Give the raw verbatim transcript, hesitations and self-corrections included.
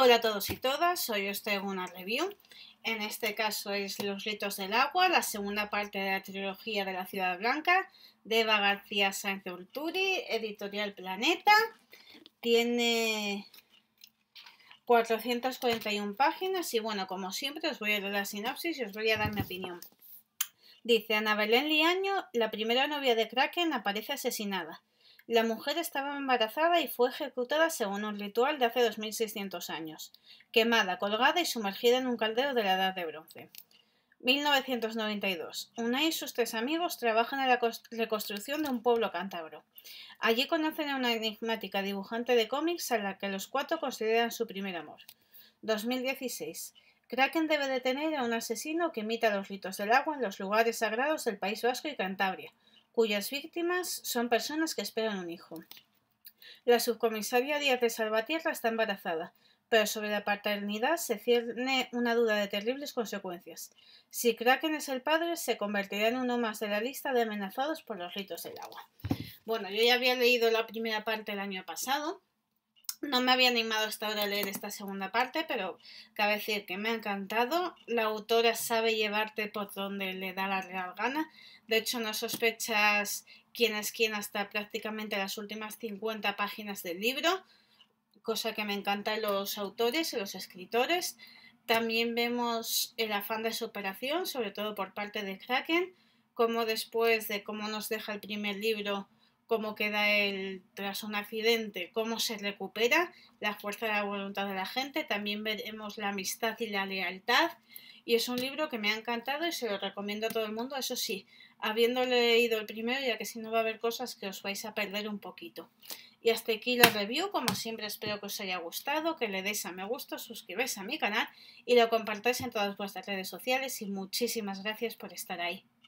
Hola a todos y todas, hoy os traigo una review. En este caso es Los ritos del agua, la segunda parte de la trilogía de la Ciudad Blanca, de Eva García Sáenz de Urturi, editorial Planeta. Tiene cuatrocientas cuarenta y una páginas y bueno, como siempre os voy a leer la sinopsis y os voy a dar mi opinión. Dice: Ana Belén Liaño, la primera novia de Kraken, aparece asesinada. La mujer estaba embarazada y fue ejecutada según un ritual de hace dos mil seiscientos años, quemada, colgada y sumergida en un caldero de la Edad de Bronce. mil novecientos noventa y dos. Unai y sus tres amigos trabajan en la reconstrucción de un pueblo cántabro. Allí conocen a una enigmática dibujante de cómics a la que los cuatro consideran su primer amor. dos mil dieciséis. Kraken debe detener a un asesino que imita los ritos del agua en los lugares sagrados del País Vasco y Cantabria, cuyas víctimas son personas que esperan un hijo. La subcomisaria Díaz de Salvatierra está embarazada, pero sobre la paternidad se cierne una duda de terribles consecuencias. Si Kraken es el padre, se convertirá en uno más de la lista de amenazados por los ritos del agua. Bueno, yo ya había leído la primera parte el año pasado. No me había animado hasta ahora a leer esta segunda parte, pero cabe decir que me ha encantado. La autora sabe llevarte por donde le da la real gana. De hecho, no sospechas quién es quién hasta prácticamente las últimas cincuenta páginas del libro, cosa que me encanta en los autores y los escritores. También vemos el afán de superación, sobre todo por parte de Kraken, como después de cómo nos deja el primer libro, cómo queda él tras un accidente, cómo se recupera, la fuerza de la voluntad de la gente. También veremos la amistad y la lealtad, y es un libro que me ha encantado y se lo recomiendo a todo el mundo, eso sí, habiendo leído el primero, ya que si no va a haber cosas que os vais a perder un poquito. Y hasta aquí la review. Como siempre, espero que os haya gustado, que le deis a me gusta, suscribáis a mi canal y lo compartáis en todas vuestras redes sociales, y muchísimas gracias por estar ahí.